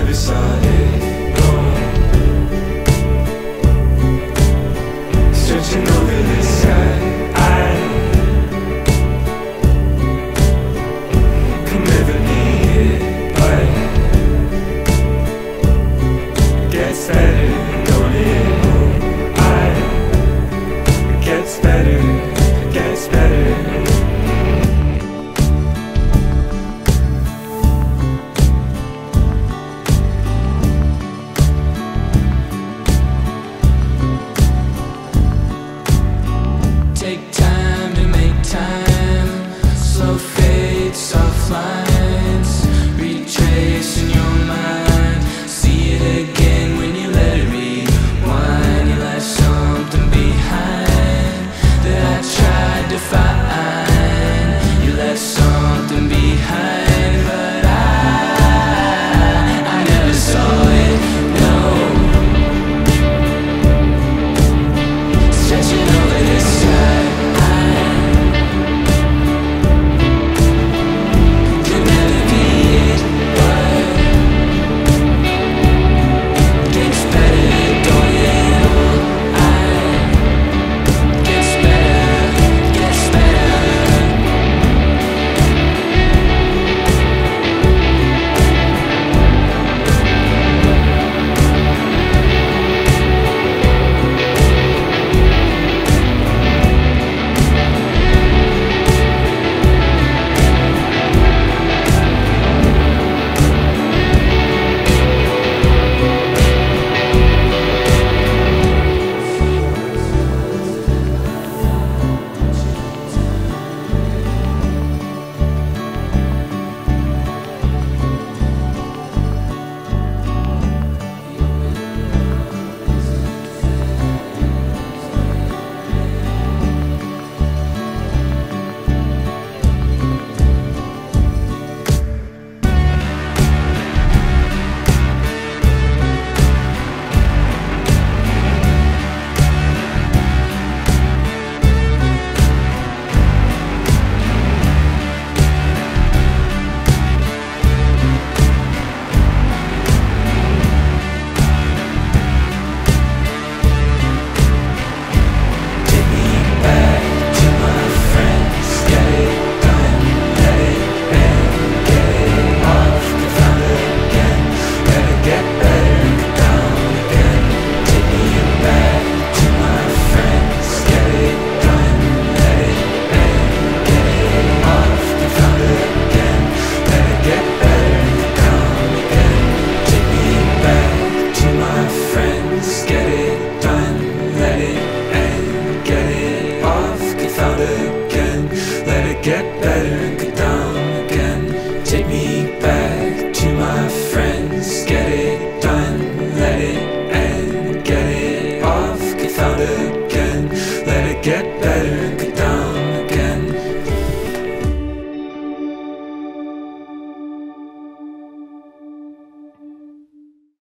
never saw it going. Stretching over the sky, I could never be it, but it gets better, don't it? It gets better, it gets better. Take time to make time. Slow fade, soft lines. Retrace in your mind. See it again when you let it rewind. You left something behind that I tried to find. You left something behind, but I never saw it, no. Stretching over this side, could never be it, but gets better, don't it? Gets better, gets better. Get better and get down again. Take me back to my friends. Get it done, let it end. Get it off, get found again. Let it get better and get